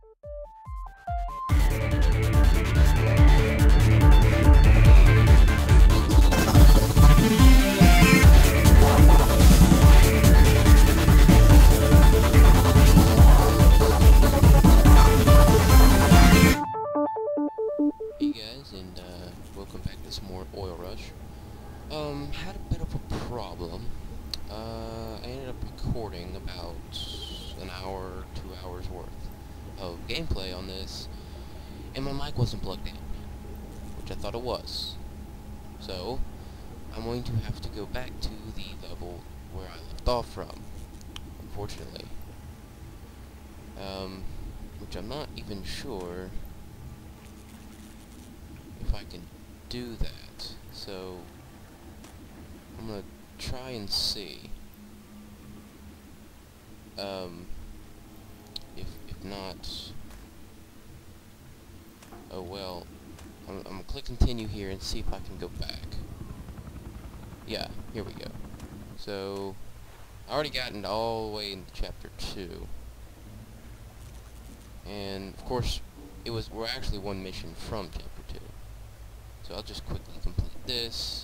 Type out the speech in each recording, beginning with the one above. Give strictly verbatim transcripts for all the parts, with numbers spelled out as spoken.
Hey guys, and uh, welcome back to some more Oil Rush. Um, had a bit of a problem. Uh, I ended up recording about an hour, two hours worth of gameplay on this, and my mic wasn't plugged in, which I thought it was. So, I'm going to have to go back to the level where I left off from, unfortunately. Um, which I'm not even sure if I can do that, so I'm gonna try and see. Um, if if not, oh well. I'm, I'm gonna click continue here and see if I can go back. Yeah, here we go. So I already gotten all the way into chapter two, and of course it was we're actually one mission from chapter two. So I'll just quickly complete this,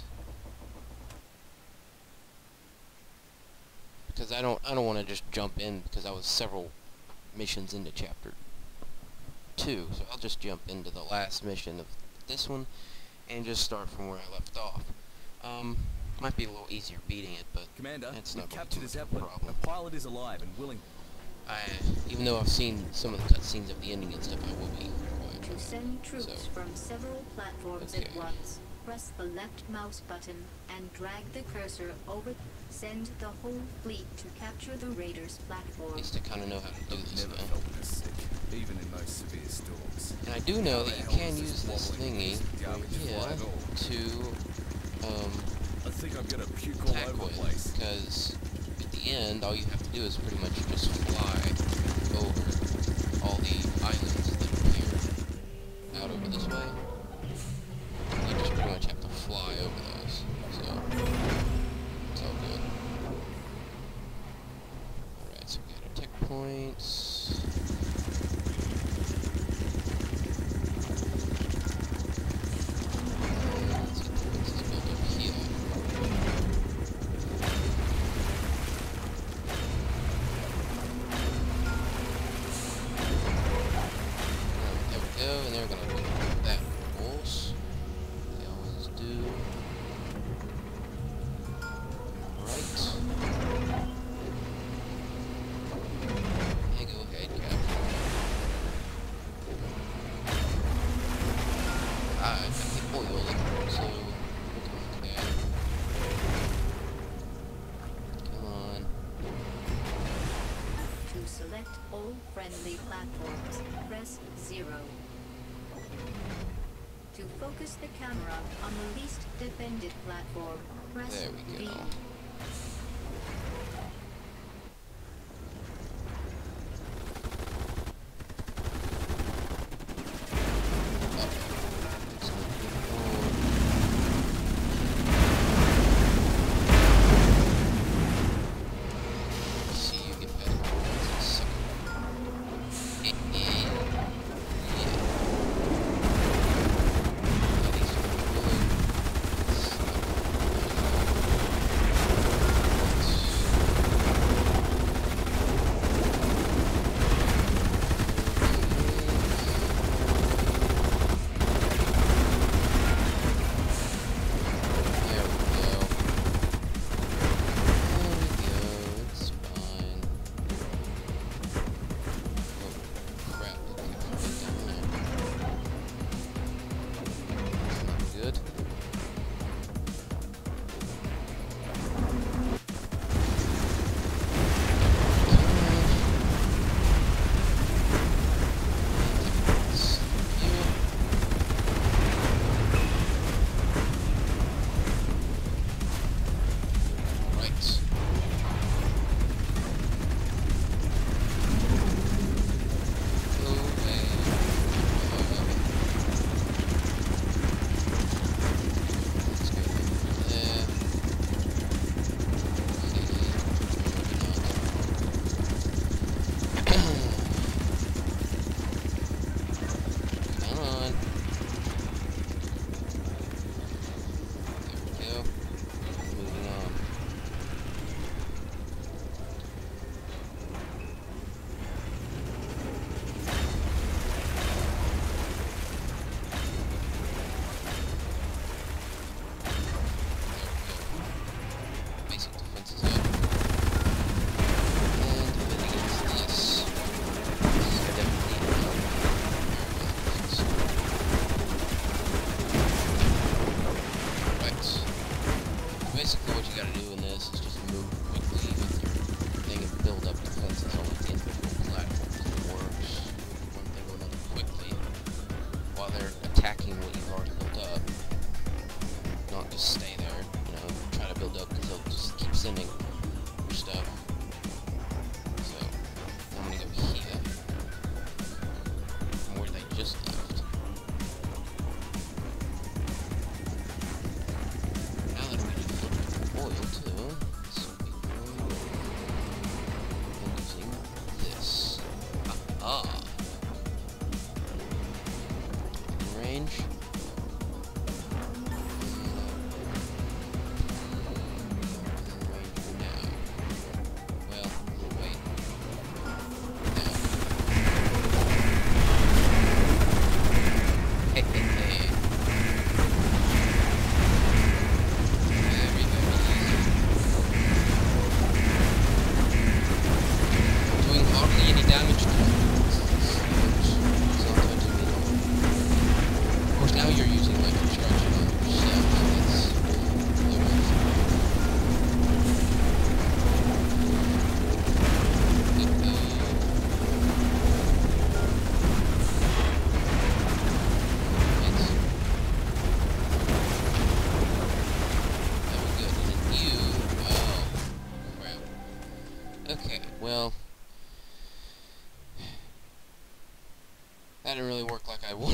because I don't I don't want to just jump in, because I was several missions into chapter two. So I'll just jump into the last mission of this one and just start from where I left off. Um, might be a little easier beating it, but Commander, it's we've not captured going a to be a Zeppelin. problem. The pilot is alive and willing. I, even though I've seen some of the cutscenes of the ending and stuff, I will be quiet. To send troops so. from several platforms Okay. at once, press the left mouse button and drag the cursor over. Send the whole fleet to capture the raiders' platform. At least I kind of know how to do this Never now. felt this sick, even in those severe storms. And I do know How that the you hell can does use this wobbling thingy piece of right garbage here fly at all? to um, I think I'm gonna puke all attack over the with, place. because at the end, all you have to do is pretty much just fly over all the islands that appear out over this way. You just pretty much have to fly over those, so it's all good. Alright, so we got our tech points. Let's get the fences built up here. There we go, and they're gonna do that, of course. They always do. Right. Hey, go ahead, Cap. Ah, I got the oil, so okay. Come on. To select all friendly platforms, press zero. To focus the camera on the least defended platform, press There we V. go. See you get better. Sucker. Yeah. Yeah. Yeah, these are really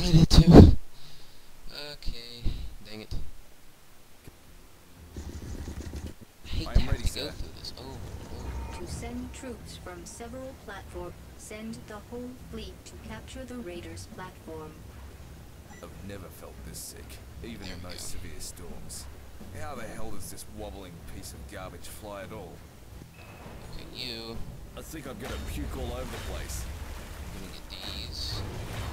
I did too. Okay, dang it. I hate I to am have ready, to go sir. through this over and over. To send troops from several platforms, send the whole fleet to capture the raiders' platform. I've never felt this sick, even There in we those go. severe storms. How the hell does this wobbling piece of garbage fly at all? Okay, you. I think I'm gonna puke all over the place. I'm gonna get these.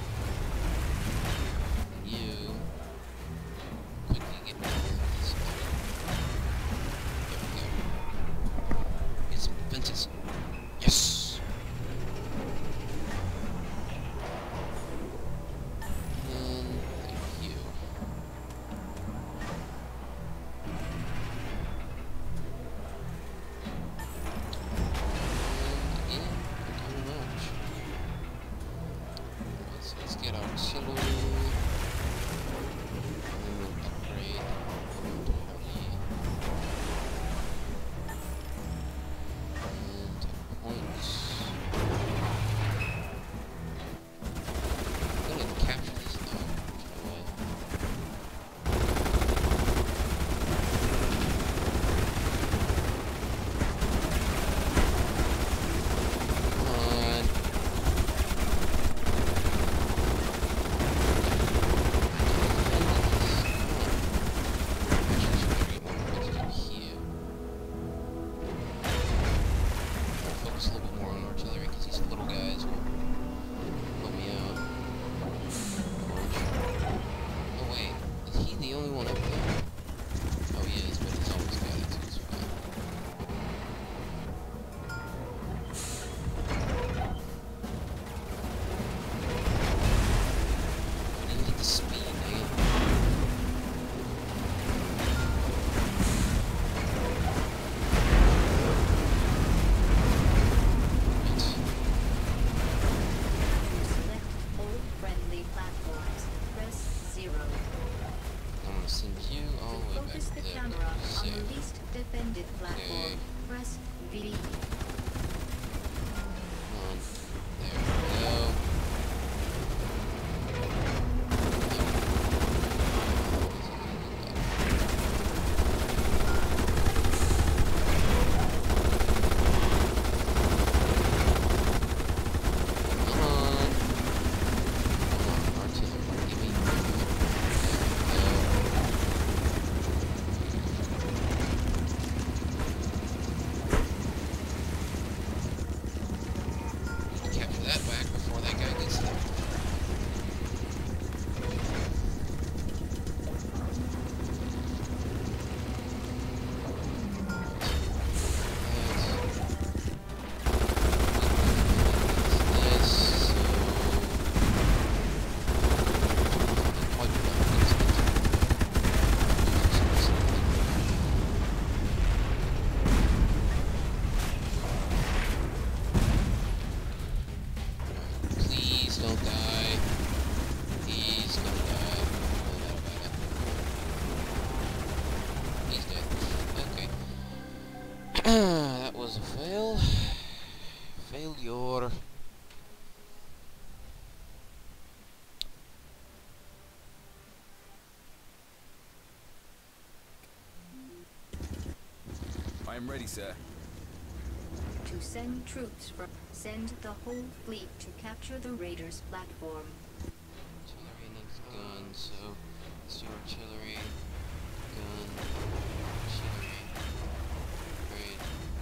And you. Quickly get all of this out. There we go. Get some fences. Yes! And thank you. And again, thank you very much. Alright, so let's get artillery. And then upgrade momentarily. And points. I'm gonna capture this though. No way. Come on. Focus a little bit more on artillery because these little guys will help me out. Oh wait, is he the only one up there? Oh he is, but he's always got it, so it's fine. I didn't get the speed, dang it. Right. To select all friendly platforms, press zero. I'm gonna send you all To the way back focus the there. camera on the Save. least defended platform, Okay. press V. Come on. There we go. Come on. Come on, artillery. Give me. There we go. Capture that back before that guy gets there. This, quite Please don't die. He's gonna die. No doubt about it. He's dead. Okay. That was a fail. Failure. I am ready, sir. To send troops from, send the whole fleet to capture the raiders' platform. Artillery and then gun, so let's do artillery, gun, artillery, upgrade,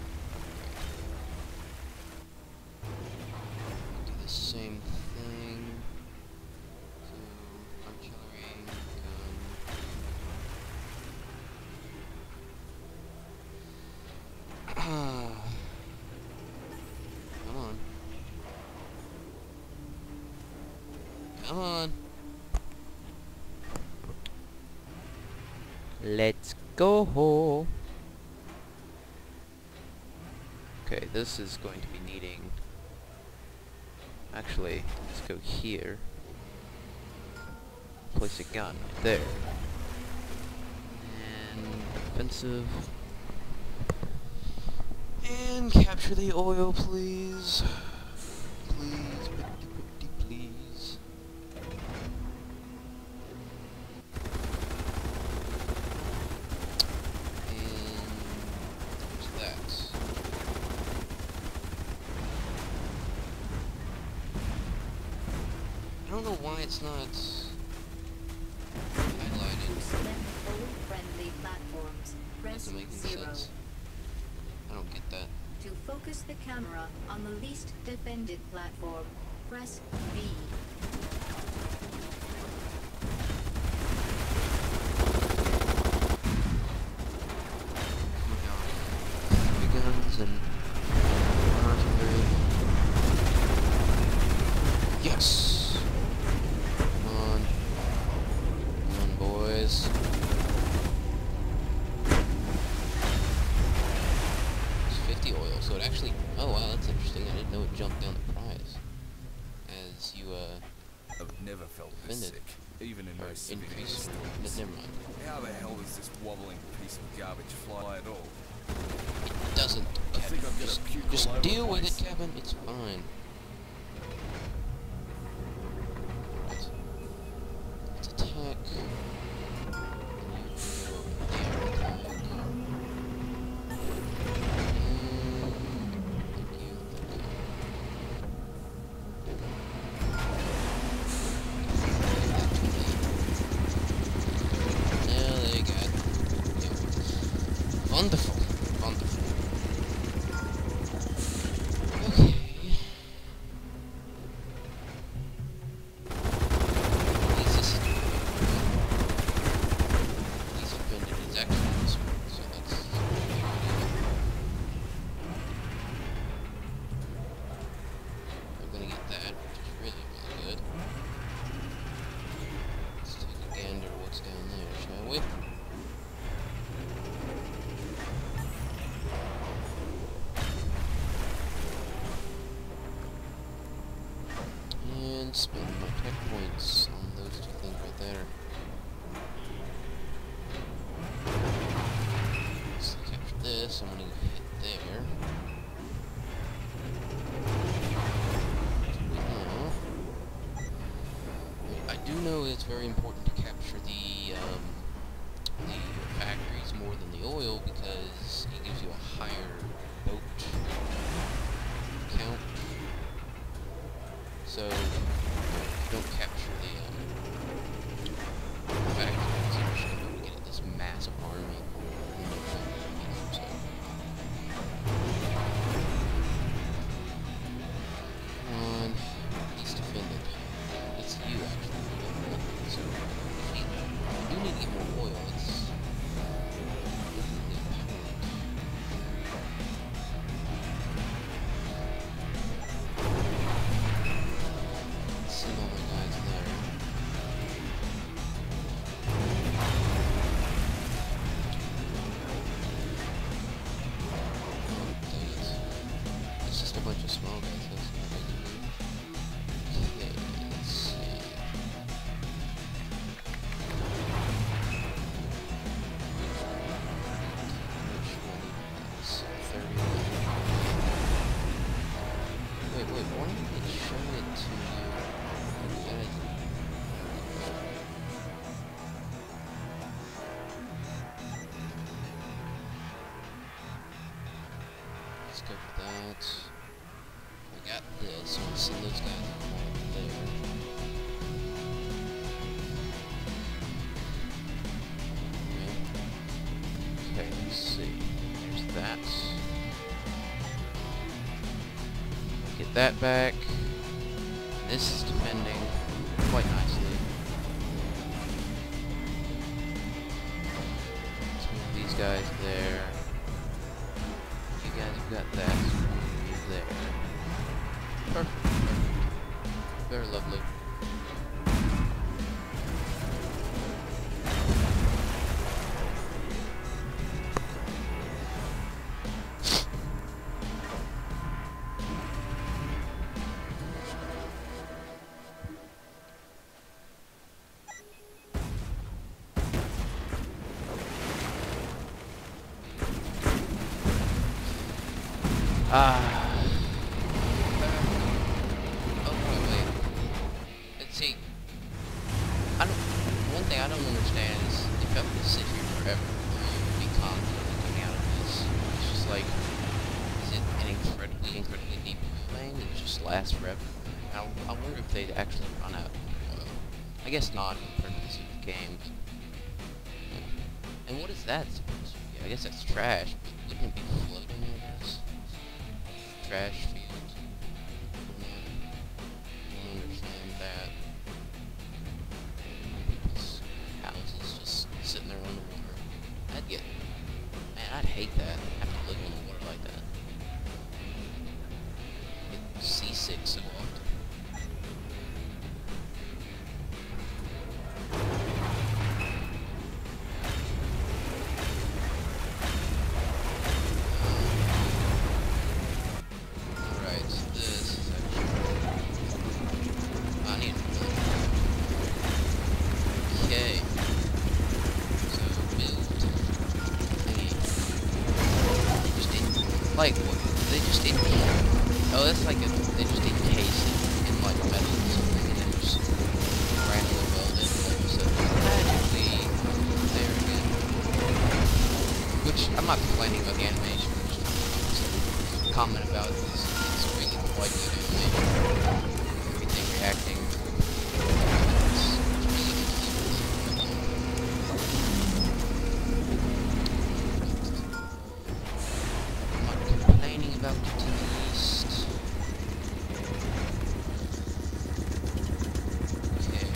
upgrade. Do the same thing. So artillery, gun. Come on. Come on. Let's go. Okay, this is going to be needing... Actually, let's go here. Place a gun there. And offensive. And capture the oil, please. Please, pretty, pretty, please. don't know why it's not highlighted. Select all friendly platforms. Press Doesn't make any zero. sense. I don't get that. To focus the camera on the least defended platform, press V. Three guns and artillery. Yes! Come on. Come on, boys. It's fifty oil, so it actually... Oh, wow, that's interesting. I didn't know it jumped down the prize. As you, uh... I've never felt this Offended. sick, even in or most civilian increased... But stories. never mind. How the hell does this wobbling piece of garbage fly at all? It doesn't, I Kevin. think I'm gonna Just, puke just all over the deal with it, place. Kevin. It's fine. Right. Let's attack. And you can go over there, attack. And... Thank you, thank you. Now they got... Yeah. Wonderful. Wonderful. Okay. At least this is doing it. He's offended his actual this one, so that's a pretty good idea. We're gonna get that, which is really, really good. Let's take a gander at what's down there, shall we? And spend my tech points on those two things right there. Let's capture this. I'm gonna hit there. Now, I do know it's very important to capture the um, the factories more than the oil because it gives you a higher boat count. So, if you don't capture the um, factories, you're just going to be able to get this massive army. And no factories, so. Come on, he's defended. It's you, actually, who don't want it. So, if you, you do need to get more oil. It's definitely apparent. Send all my guys there. Oh, dang it. It's just a bunch of small guys, that's not big to me. Okay, let's see. Which one is thirty-one? Wait, wait, why didn't it show it to you? That is... Let's go for that. I got this. I'm gonna send those guys over there. Okay. Okay, let's see. There's that. Get that back. This is defending quite nicely. Let's move these guys there. You guys have got that. Move there. Perfect. Perfect. Very lovely. Ah. Oh, wait, wait. Let's see. I don't. One thing I don't understand is if I'm gonna sit here forever, and be constantly coming out of this. It's just like, is it an incredibly, incredibly deep thing? It just lasts forever. I I, I wonder if they'd actually run out of oil. I guess not compared to this game. But, yeah. And what is that supposed to be? I guess that's trash, but wouldn't it be floating, I guess? Trash field. I don't understand that. People's houses just sitting there on the water. I'd get... Man, I'd hate that. Have to live on the water like that. Get seasick so often. Alright, so this is actually... I need to build. Okay. So, build. Thingy. Just in... Like, what? They just in... Oh, that's like a... They just encase it in, like, metal or something, and then just randomly weld it, like you said, magically there again. Which, I'm not complaining about the animation, just comment about it. It's, it's really quite good animation. Everything reacting. I'm not complaining about it in the least. Okay.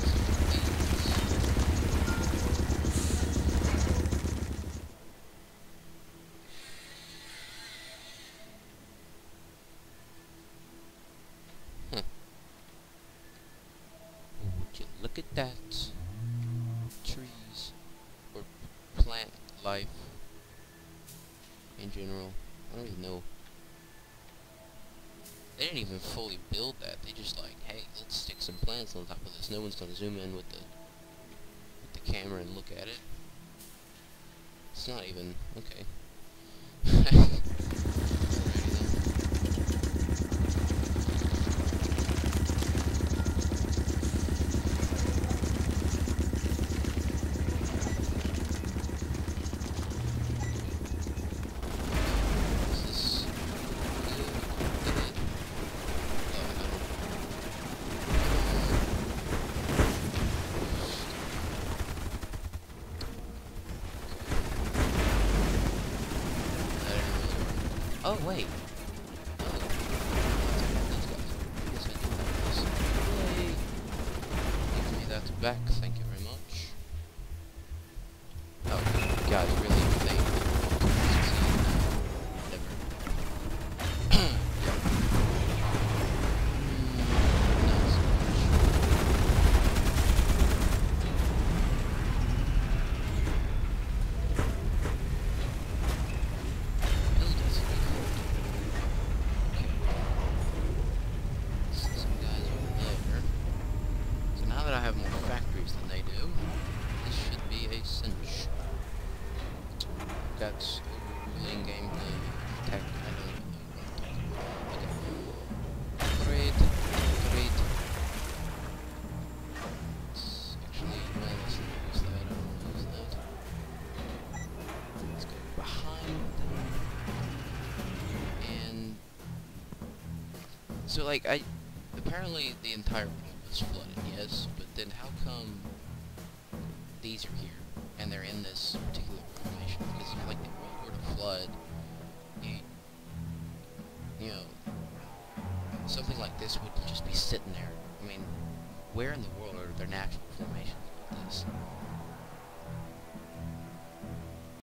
Huh. Would you look at that? Trees. Or plant life. In general. I don't even know. They didn't even fully build that. They just like, hey, let's stick some plants on top of this. No one's gonna zoom in with the with the camera and look at it. It's not even okay. Alrighty then. Is this good? Good. Oh, I don't. That didn't really work. Oh wait. Oh, these guys. I guess I did that. This. Yay. Give me that back. Thank you very much. Oh, you guys really think that we'll succeed now? Never. Yeah. Mm, not so much. Build us a good. Okay. See some guys over there. So now that I have more factories than they do, this should be a cinch. That's overruling gameplay. Tech, I don't even know what I'm talking about. Okay. Great, great. Let's actually, well, let's not use that. I don't want to use that. Let's go behind them. And so, like, I apparently the entire world was flooded, yes, but then how come these are here and they're in this particular formation? Because if like the world were to flood, you, you know, something like this would just be sitting there. I mean, where in the world are there natural formations like this?